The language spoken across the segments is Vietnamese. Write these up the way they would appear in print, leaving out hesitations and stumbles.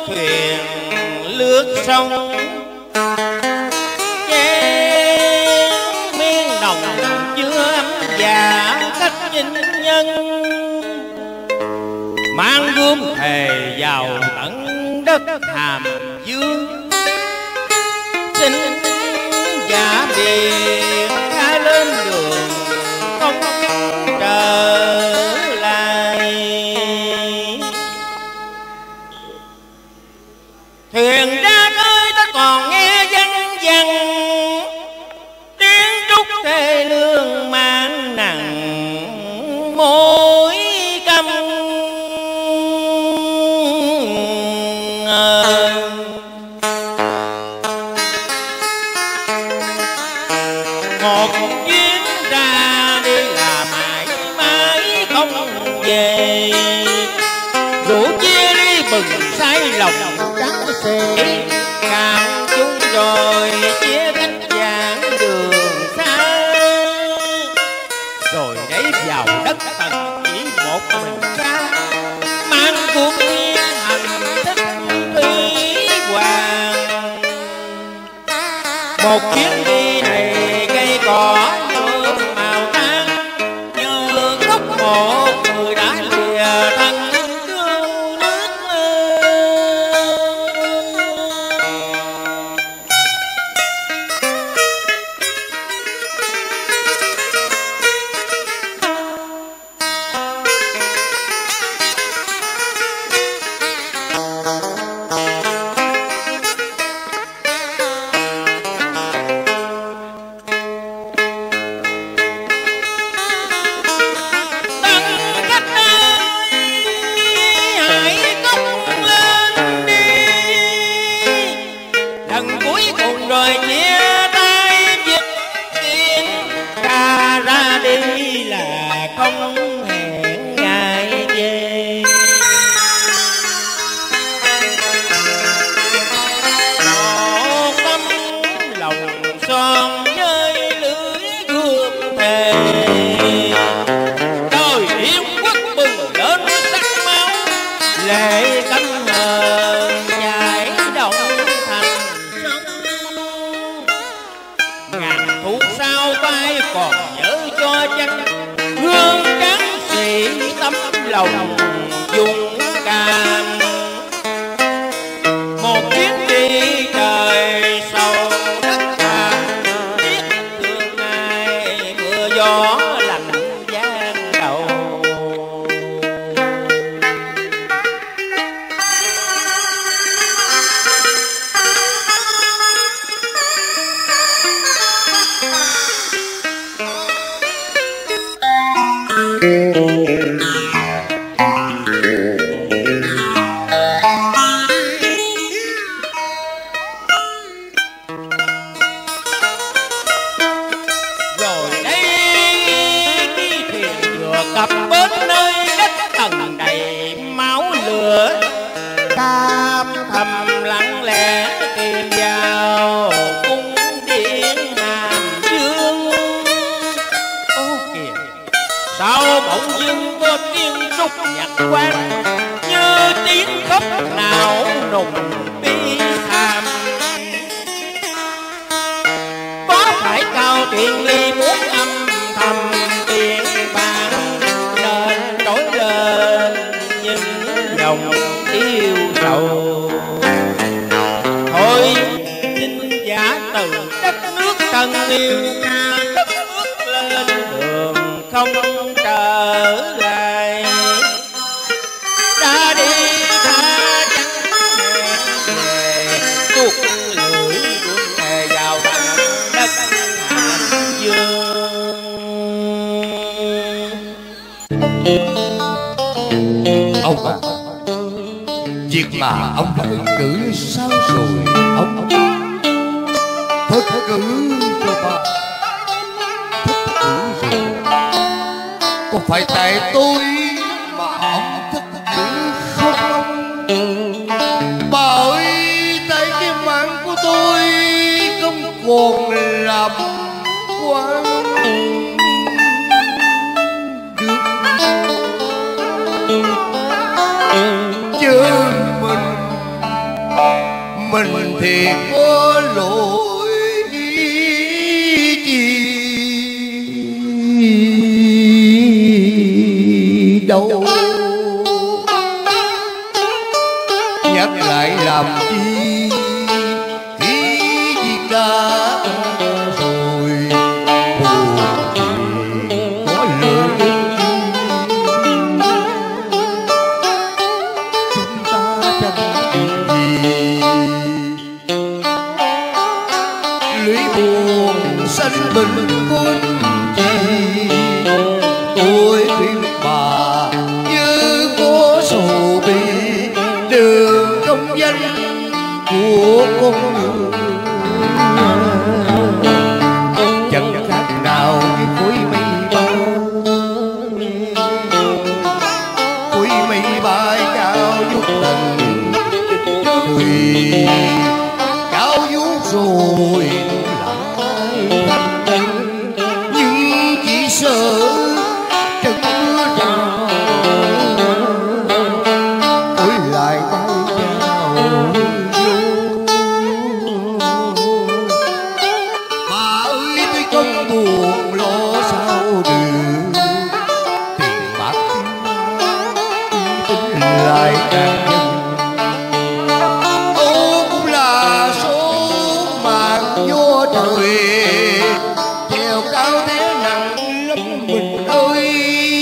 thuyền lướt sông, chén miên nồng chưa ấm dạ cách nhìn nhân, mang gươm thề vào tận đất Hàm Dương. Xin giả biệt khai lên đường không trở lại. Thuyền ra khơi ta còn nghe văng vẳng tiếng trúc thê lương mang nặng mối căm. Một chuyến ra đi là mãi mãi không về, rượu chia ly bừng say lòng trắng xệ, cạn chung rồi chia cách giảng đường xa. Rồi đẩy vào đất Tần chỉ một mình cha, mang cuộc yên hành thích thủy hoàng. Một chuyến đi này cây cỏ nhuộm màu trắng, như khóc một người đã lìa thân thương nước. Rồi chia tay việc tiên ca ra đi là không hẹn ngày về. Một tâm lòng son với lưỡi gươm thề, đời yêu quốc bừng lên sắc máu lệ cánh hờn chảy động thành sông. Ngàn thu sao vai còn nhớ cho chân, hương trắng sĩ tấm lòng dung cảm. Một chuyến đi trời sâu đất Hàm, biết thương ai mưa gió lạnh giang đầu. Rồi đây đi thuyền vừa cập bến nơi đất Tần đầy máu lửa, cam thầm lặng lẽ tìm vào cung điện Hàm Dương. Ô kìa, sao bỗng dưng có tiếng rúc nhạc quan, như tiếng khóc nào nùng bi thảm. Có phải Cao Thuyền Ly muốn âm thầm tiền bạc, nên trỗi lên những dòng yêu sầu. Thôi xin giả từ đất nước thân yêu, đất bước lên đường không trở lại. Đã đi ta chẳng hẹn về, tuột lưỡi buông thề vào tận đất Hàm Dương. Ông à, việc mà ông đã ứng cử sao rồi ông? Thất cử cho bà, thất cử rồi. Có phải tại tôi mà ông thất cử không ông? Bà ơi, tại cái mạng của tôi không còn làm quan được. Chứ mình mình thì có lỗi gì đâu, nhắc lại làm chi khi việc đã rồi, buồn thì có lợi chúng ta chẳng gì, lưỡi buồn sanh bình quân gì. Tôi khuyên bà như có sầu bi đường công danh của con người, chẳng khác nào với khối mây bay, khối mây bay cao vút tầng trời, cao vút rồi lại nhưng chỉ sợ trận mưa rào ôi lại bay vào bà ơi tôi không buồn lo sao được, tiền bạc tính lại càng nhân ô cũng là số mạng vô trời, theo cao thế nặng lắm mình ơi.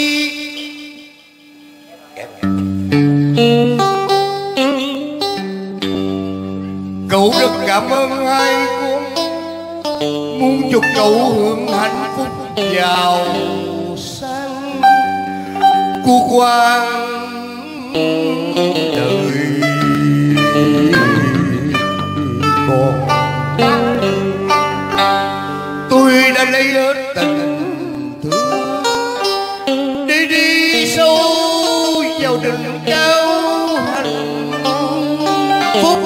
Cậu rất cảm ơn hai con, muốn chúc cậu hưởng hạnh phúc giàu sang của quan đời con. Tôi đã lấy hết tình thương để đi sâu vào đỉnh cao hạnh phúc,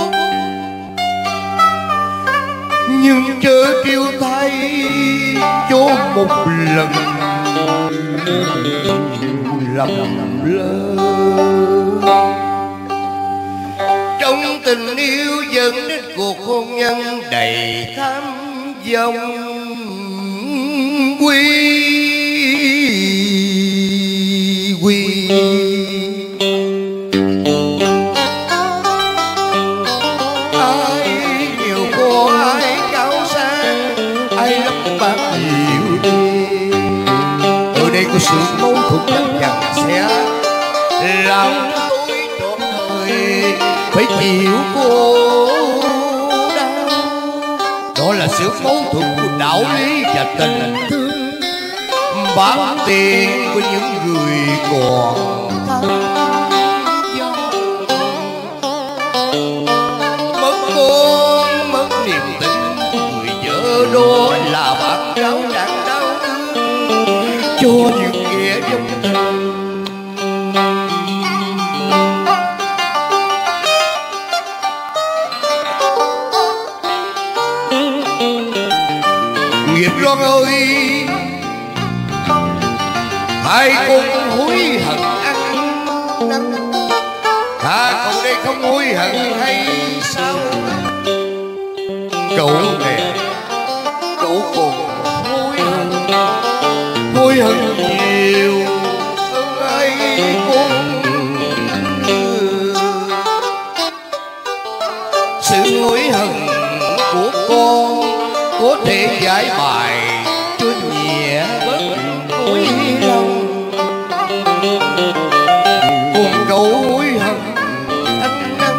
nhưng chớ kêu thay cho một lần lầm lỡ trong tình yêu dẫn đến cuộc hôn nhân đầy tham vọng quy quy. Ai nhiều cô ai cao sang, ai lấp bát nhiều đi, ở đây có sự mâu thuẫn chẳng dằn xé làm tôi trọn đời phải chịu cô đau. Đó là sự mâu thuẫn của đạo lý và tình thương, bán tiền của những người còn tham vọng. Mất con mất niềm tin người vợ đó là bạn gái đang đau thương cho những kẻ dông tình. Nghiệp Loan ơi, hai con hối hận ăn năn, cậu đây không hối hận hay sao? Cậu nè, cậu còn hối hận nhiều hơn ai con. Sự hối hận của con có thể giải bài cho nhẹ bớt nỗi lòng, còn cậu hối hận ăn năn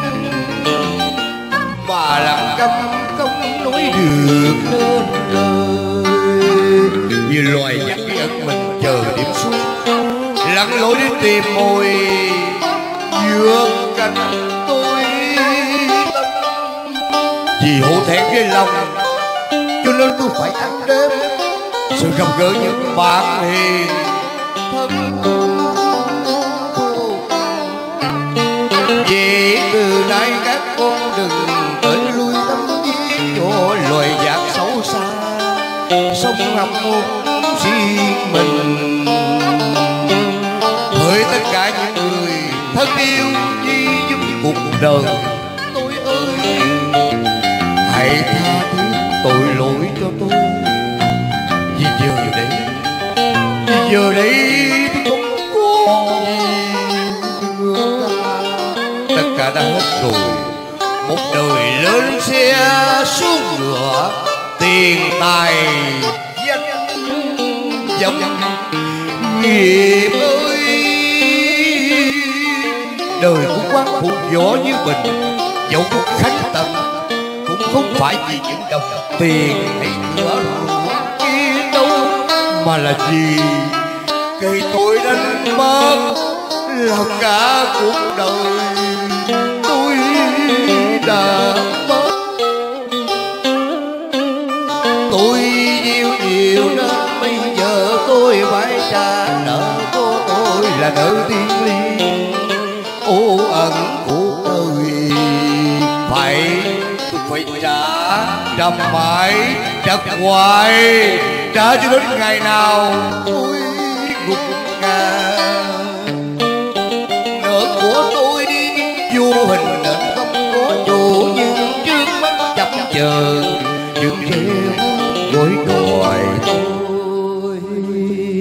mà làm câm không nói được nên lời. Như loài nhắc ẩn mình chờ điểm xuống, lặn lội đi tìm mồi vượt cánh tôi tâm, vì hổ thẹn với lòng cho nên tôi phải ăn đêm sự gặp gỡ những bạn hiền thân. Vì từ nay các con đừng tới lui tâm trí cho loài giác xấu xa, sống ngập một riêng mình. Hỡi tất cả những người thân yêu đi giúp cuộc đời tôi ơi, hãy tha thứ tội lỗi cho tôi. Vì giờ đây tôi không có tất cả đã hết rồi. Một đời lên xe xuống ngựa, tiền tài danh vọng nghiệp ơi. Đời của quan phục võ như mình, dẫu có khánh tận cũng không phải vì những đồng tiền hay cửa kia đâu, mà là vì cây tôi đánh mất là cả cuộc đời tôi đã mất. Tôi yêu nhiều nên bây giờ tôi phải trả nợ của tôi là nợ thiên liêng. Ô ẩn của đời phải trả mãi trả hoài, trả cho đến ngày nào tôi gục ngã. Nợ của tôi vô hình nên không có dù, nhưng trước mắt chậm chờ